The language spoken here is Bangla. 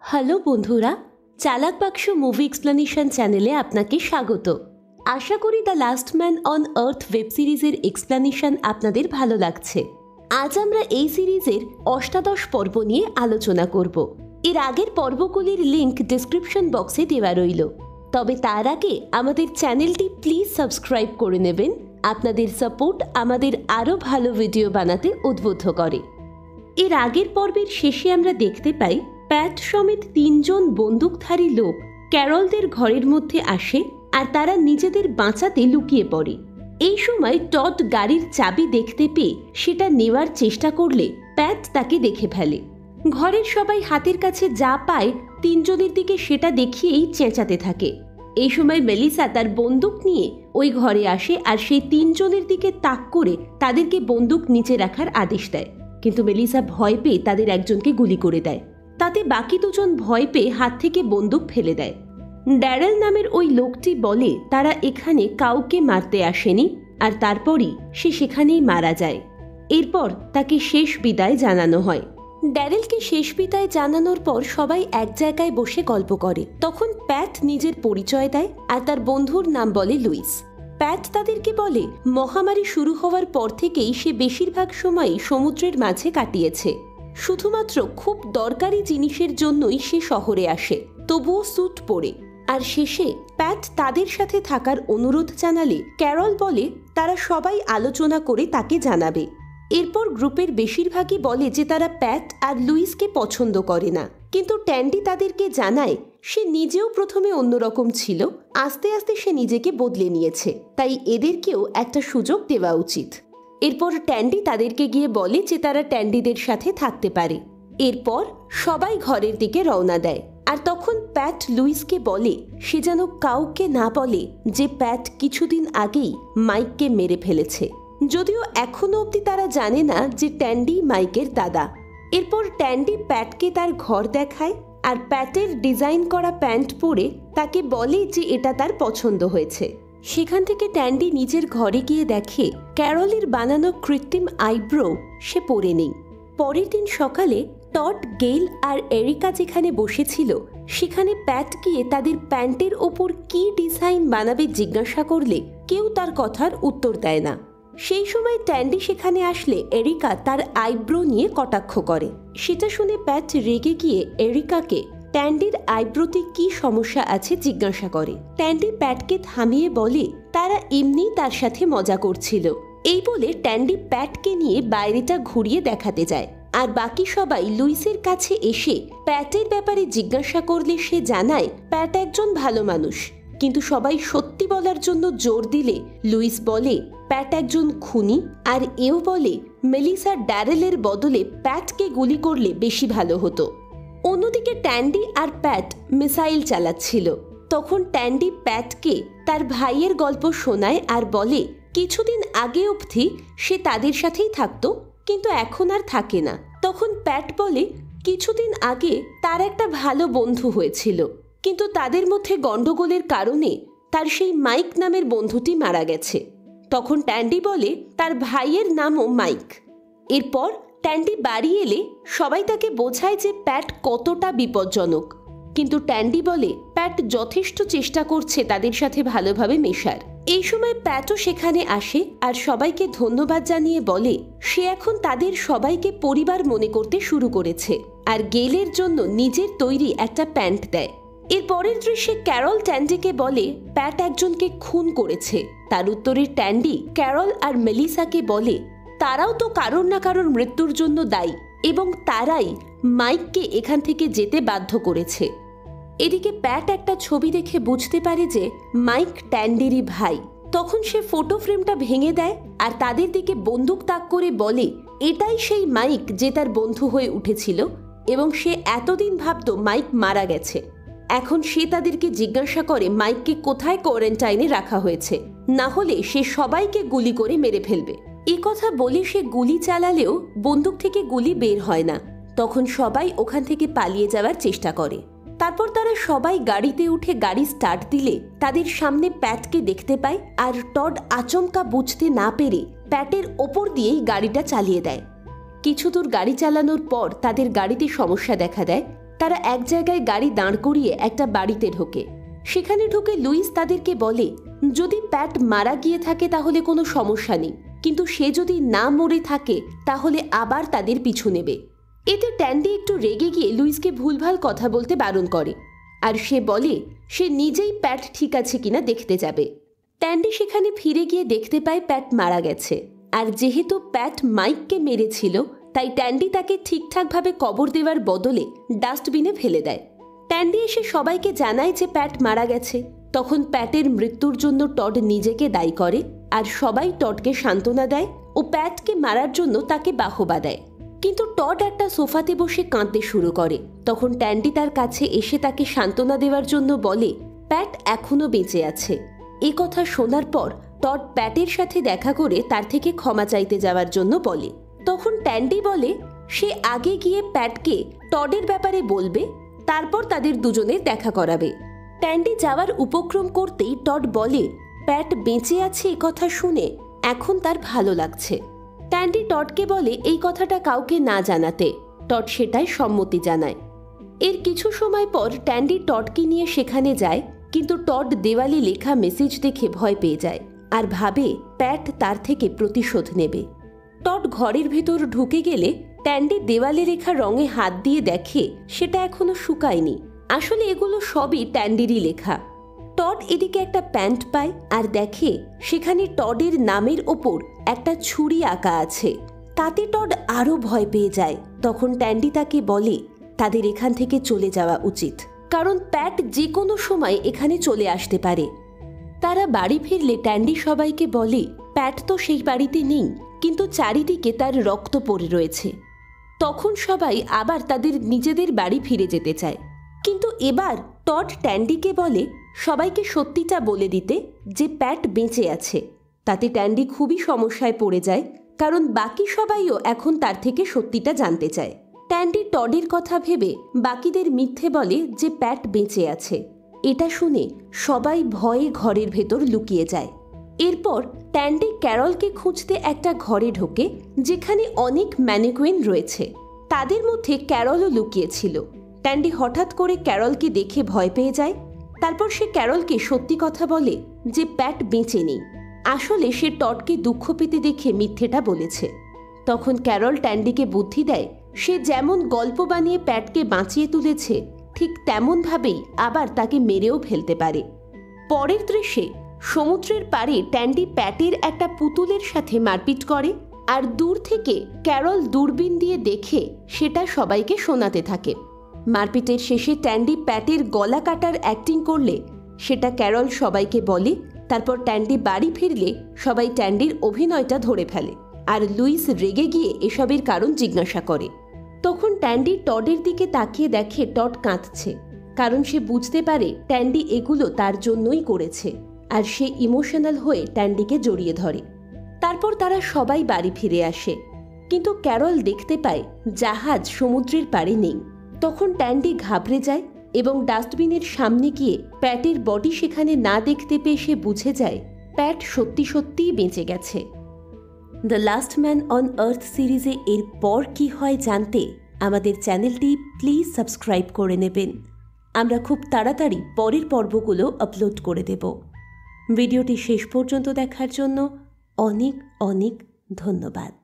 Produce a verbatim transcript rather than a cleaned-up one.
হ্যালো বন্ধুরা, চালাক বাক্স মুভি এক্সপ্লেনেশন চ্যানেলে আপনাকে স্বাগত। আশা করি the last man on earth web সিরিজের এক্সপ্লেনেশন আপনাদের ভালো লাগছে। আজ আমরা এই সিরিজের অষ্টাদশ পর্ব নিয়ে আলোচনা করব। এর আগের পর্বগুলির লিঙ্ক ডেসক্রিপশন বক্সে দেওয়া রইল। তবে তার আগে আমাদের চ্যানেলটি প্লিজ সাবস্ক্রাইব করে নেবেন। আপনাদের সাপোর্ট আমাদের আরও ভালো ভিডিও বানাতে উদ্বুদ্ধ করে। এর আগের পর্বের শেষে আমরা দেখতে পাই প্যাট সমেত তিনজন বন্দুকধারী লোক ক্যারলদের ঘরের মধ্যে আসে আর তারা নিজেদের বাঁচাতে লুকিয়ে পড়ে। এই সময় টড গাড়ির চাবি দেখতে পেয়ে সেটা নেওয়ার চেষ্টা করলে প্যাট তাকে দেখে ফেলে। ঘরের সবাই হাতের কাছে যা পায় তিনজনের দিকে সেটা দেখিয়েই চেঁচাতে থাকে। এই সময় মেলিসা তার বন্দুক নিয়ে ওই ঘরে আসে আর সেই তিনজনের দিকে তাক করে তাদেরকে বন্দুক নিচে রাখার আদেশ দেয়। কিন্তু মেলিসা ভয় পেয়ে তাদের একজনকে গুলি করে দেয়। তাতে বাকি দুজন ভয় পেয়ে হাত থেকে বন্দুক ফেলে দেয়। ড্যারেল নামের ওই লোকটি বলে তারা এখানে কাউকে মারতে আসেনি আর তারপরই সে সেখানেই মারা যায়। এরপর তাকে শেষ বিদায় জানানো হয়। ড্যারেলকে শেষ বিদায় জানানোর পর সবাই এক জায়গায় বসে গল্প করে। তখন প্যাট নিজের পরিচয় দেয় আর তার বন্ধুর নাম বলে লুইস। প্যাট তাদেরকে বলে মহামারী শুরু হওয়ার পর থেকেই সে বেশিরভাগ সময়ই সমুদ্রের মাঝে কাটিয়েছে। শুধুমাত্র খুব দরকারি জিনিসের জন্যই সে শহরে আসে, তবুও স্যুট পরে। আর শেষে প্যাট তাদের সাথে থাকার অনুরোধ জানালে ক্যারল বলে তারা সবাই আলোচনা করে তাকে জানাবে। এরপর গ্রুপের বেশিরভাগই বলে যে তারা প্যাট আর লুইসকে পছন্দ করে না, কিন্তু ট্যান্ডি তাদেরকে জানায় সে নিজেও প্রথমে অন্যরকম ছিল, আস্তে আস্তে সে নিজেকে বদলে নিয়েছে, তাই এদেরকেও একটা সুযোগ দেওয়া উচিত। এরপর ট্যান্ডি তাদেরকে গিয়ে বলে যে তারা ট্যান্ডিদের সাথে থাকতে পারে। এরপর সবাই ঘরের দিকে রওনা দেয়। আর তখন প্যাট লুইসকে বলে সে যেন কাউকে না বলে যে প্যাট কিছুদিন আগেই মাইককে মেরে ফেলেছে, যদিও এখনো অবধি তারা জানে না যে ট্যান্ডি মাইকের দাদা। এরপর ট্যান্ডি প্যাটকে তার ঘর দেখায় আর প্যাটের ডিজাইন করা প্যান্ট পরে তাকে বলে যে এটা তার পছন্দ হয়েছে। সেখান থেকে ট্যান্ডি নিজের ঘরে গিয়ে দেখে ক্যারলের বানানো কৃত্রিম আইব্রো সে পরে নেই। পরের দিন সকালে টড, গেল আর এরিকা যেখানে বসেছিল সেখানে প্যাট গিয়ে তাদের প্যান্টের ওপর কি ডিজাইন বানাবে জিজ্ঞাসা করলে কেউ তার কথার উত্তর দেয় না। সেই সময় ট্যান্ডি সেখানে আসলে এরিকা তার আইব্রো নিয়ে কটাক্ষ করে। সেটা শুনে প্যাট রেগে গিয়ে এরিকাকে ট্যান্ডির আইব্রোতে কি সমস্যা আছে জিজ্ঞাসা করে। ট্যান্ডি প্যাটকে থামিয়ে বলে তারা এমনি তার সাথে মজা করছিল। এই বলে ট্যান্ডি প্যাটকে নিয়ে বাইরেটা ঘুরিয়ে দেখাতে যায়। আর বাকি সবাই লুইসের কাছে এসে প্যাটের ব্যাপারে জিজ্ঞাসা করলে সে জানায় প্যাট একজন ভালো মানুষ, কিন্তু সবাই সত্যি বলার জন্য জোর দিলে লুইস বলে প্যাট একজন খুনি। আর এও বলে মেলিসা ড্যারেলের বদলে প্যাটকে গুলি করলে বেশি ভালো হতো। অন্যদিকে ট্যান্ডি আর প্যাট মিসাইল চালাচ্ছিল। তখন ট্যান্ডি প্যাটকে তার ভাইয়ের গল্প শোনায় আর বলে কিছুদিন আগে অবধি সে তাদের সাথেই থাকতো, কিন্তু এখন আর থাকে না। তখন প্যাট বলে কিছুদিন আগে তার একটা ভালো বন্ধু হয়েছিল, কিন্তু তাদের মধ্যে গন্ডগোলের কারণে তার সেই মাইক নামের বন্ধুটি মারা গেছে। তখন ট্যান্ডি বলে তার ভাইয়ের নামও মাইক। এরপর ট্যান্ডি বাড়ি এলে সবাই তাকে বোঝায় যে প্যাট কতটা বিপজ্জনক, কিন্তু ট্যান্ডি বলে প্যাট যথেষ্ট চেষ্টা করছে তাদের সাথে ভালোভাবে মেশার। এই সময় প্যাটও সেখানে আসে আর সবাইকে ধন্যবাদ জানিয়ে বলে সে এখন তাদের সবাইকে পরিবার মনে করতে শুরু করেছে আর গেলের জন্য নিজের তৈরি একটা প্যান্ট দেয়। এর পরের দৃশ্যে ক্যারল ট্যান্ডিকে বলে প্যাট একজনকে খুন করেছে। তার উত্তরে ট্যান্ডি ক্যারল আর মেলিসাকে বলে তারাও তো কারোর না কারোর মৃত্যুর জন্য দায়ী এবং তারাই মাইককে এখান থেকে যেতে বাধ্য করেছে। এদিকে প্যাট একটা ছবি দেখে বুঝতে পারে যে মাইক ট্যান্ডিরই ভাই। তখন সে ফটো ফ্রেমটা ভেঙে দেয় আর তাদের দিকে বন্দুক তাক করে বলে এটাই সেই মাইক যে তার বন্ধু হয়ে উঠেছিল এবং সে এতদিন ভাবত মাইক মারা গেছে। এখন সে তাদেরকে জিজ্ঞাসা করে মাইককে কোথায় কোয়ারেন্টাইনে রাখা হয়েছে, না হলে সে সবাইকে গুলি করে মেরে ফেলবে। এ কথা বলে সে গুলি চালালেও বন্দুক থেকে গুলি বের হয় না। তখন সবাই ওখান থেকে পালিয়ে যাওয়ার চেষ্টা করে। তারপর তারা সবাই গাড়িতে উঠে গাড়ি স্টার্ট দিলে তাদের সামনে প্যাটকে দেখতে পায় আর টড আচমকা বুঝতে না পেরে প্যাটের ওপর দিয়েই গাড়িটা চালিয়ে দেয়। কিছু দূর গাড়ি চালানোর পর তাদের গাড়িতে সমস্যা দেখা দেয় তারা এক জায়গায় গাড়ি দাঁড় করিয়ে একটা বাড়িতে ঢোকে। সেখানে ঢুকে লুইস তাদেরকে বলে যদি প্যাট মারা গিয়ে থাকে তাহলে কোনো সমস্যা নেই, কিন্তু সে যদি না মরে থাকে তাহলে আবার তাদের পিছু নেবে। এতে ট্যান্ডি একটু রেগে গিয়ে লুইসকে ভুলভাল কথা বলতে বারণ করে, আর সে বলে সে নিজেই প্যাট ঠিক আছে কিনা দেখতে যাবে। ট্যান্ডি সেখানে ফিরে গিয়ে দেখতে পায় প্যাট মারা গেছে, আর যেহেতু প্যাট মাইককে মেরেছিল তাই ট্যান্ডি তাকে ঠিকঠাকভাবে কবর দেওয়ার বদলে ডাস্টবিনে ফেলে দেয়। ট্যান্ডি এসে সবাইকে জানায় যে প্যাট মারা গেছে। তখন প্যাটের মৃত্যুর জন্য টড নিজেকে দায়ী করে, আর সবাই টডকে সান্ত্বনা দেয় ও প্যাটকে মারার জন্য তাকে বাহবা দেয়। কিন্তু টড একটা সোফাতে বসে কাঁদতে শুরু করে। তখন ট্যান্ডি তার কাছে এসে তাকে সান্ত্বনা দেওয়ার জন্য বলে প্যাট এখনো বেঁচে আছে। এ কথা শোনার পর টড প্যাটের সাথে দেখা করে তার থেকে ক্ষমা চাইতে যাওয়ার জন্য বলে। তখন ট্যান্ডি বলে সে আগে গিয়ে প্যাটকে টডের ব্যাপারে বলবে, তারপর তাদের দুজনের দেখা করাবে। ট্যান্ডি যাওয়ার উপক্রম করতেই টড বলে প্যাট বেঁচে আছে এ কথা শুনে এখন তার ভালো লাগছে। ট্যান্ডি টডকে বলে এই কথাটা কাউকে না জানাতে। টড সেটাই সম্মতি জানায়। এর কিছু সময় পর ট্যান্ডি টডকে নিয়ে সেখানে যায়, কিন্তু টড দেওয়ালে লেখা মেসেজ দেখে ভয় পেয়ে যায় আর ভাবে প্যাট তার থেকে প্রতিশোধ নেবে। টড ঘরের ভেতর ঢুকে গেলে ট্যান্ডি দেওয়ালে লেখা রঙে হাত দিয়ে দেখে সেটা এখনো শুকায়নি। আসলে এগুলো সবই ট্যান্ডিরই লেখা। টড এদিকে একটা প্যান্ট পায় আর দেখে সেখানে টডের নামের ওপর একটা ছুরি আঁকা আছে। তাতে টড আরও ভয় পেয়ে যায়। তখন ট্যান্ডি তাকে বলে তাদের এখান থেকে চলে যাওয়া উচিত, কারণ প্যাট যে কোনো সময় এখানে চলে আসতে পারে। তারা বাড়ি ফিরলে ট্যান্ডি সবাইকে বলে প্যাট তো সেই বাড়িতে নেই, কিন্তু চারিদিকে তার রক্ত পড়ে রয়েছে। তখন সবাই আবার তাদের নিজেদের বাড়ি ফিরে যেতে চায়, কিন্তু এবার টড ট্যান্ডিকে বলে সবাইকে সত্যিটা বলে দিতে যে প্যাট বেঁচে আছে। তাতে ট্যান্ডি খুবই সমস্যায় পড়ে যায়, কারণ বাকি সবাইও এখন তার থেকে সত্যিটা জানতে চায়। ট্যান্ডি টডের কথা ভেবে বাকিদের মিথ্যে বলে যে প্যাট বেঁচে আছে। এটা শুনে সবাই ভয়ে ঘরের ভেতর লুকিয়ে যায়। এরপর ট্যান্ডি ক্যারলকে খুঁজতে একটা ঘরে ঢোকে যেখানে অনেক ম্যানিকুইন রয়েছে। তাদের মধ্যে ক্যারলও লুকিয়েছিল। ট্যান্ডি হঠাৎ করে ক্যারলকে দেখে ভয় পেয়ে যায়। তারপর সে ক্যারলকে সত্যি কথা বলে যে প্যাট বেঁচে নেই। আসলে সে টডকে দুঃখ পেতে দেখে মিথ্যেটা বলেছে। তখন ক্যারল ট্যান্ডিকে বুদ্ধি দেয় সে যেমন গল্প বানিয়ে প্যাটকে বাঁচিয়ে তুলেছে ঠিক তেমনভাবেই আবার তাকে মেরেও ফেলতে পারে। পরের দৃশ্যে সমুদ্রের পাড়ে ট্যান্ডি প্যাটের একটা পুতুলের সাথে মারপিট করে, আর দূর থেকে ক্যারল দূরবীন দিয়ে দেখে সেটা সবাইকে শোনাতে থাকে। মারপিটের শেষে ট্যান্ডি প্যাটের গলা কাটার অ্যাক্টিং করলে সেটা ক্যারল সবাইকে বলে। তারপর ট্যান্ডি বাড়ি ফিরলে সবাই ট্যান্ডির অভিনয়টা ধরে ফেলে, আর লুইস রেগে গিয়ে এসবের কারণ জিজ্ঞাসা করে। তখন ট্যান্ডি টডের দিকে তাকিয়ে দেখে টড কাঁদছে, কারণ সে বুঝতে পারে ট্যান্ডি এগুলো তার জন্যই করেছে, আর সে ইমোশনাল হয়ে ট্যান্ডিকে জড়িয়ে ধরে। তারপর তারা সবাই বাড়ি ফিরে আসে, কিন্তু ক্যারল দেখতে পায় জাহাজ সমুদ্রের পাড়ে নেই। তখন ট্যান্ডি ঘাবড়ে যায় এবং ডাস্টবিনের সামনে গিয়ে প্যাটের বডি সেখানে না দেখতে পেয়ে সে বুঝে যায় প্যাট সত্যি সত্যিই বেঁচে গেছে। The last man on earth সিরিজে এর পর কী হয় জানতে আমাদের চ্যানেলটি প্লিজ সাবস্ক্রাইব করে নেবেন। আমরা খুব তাড়াতাড়ি পরের পর্বগুলো আপলোড করে দেব। ভিডিওটি শেষ পর্যন্ত দেখার জন্য অনেক অনেক ধন্যবাদ।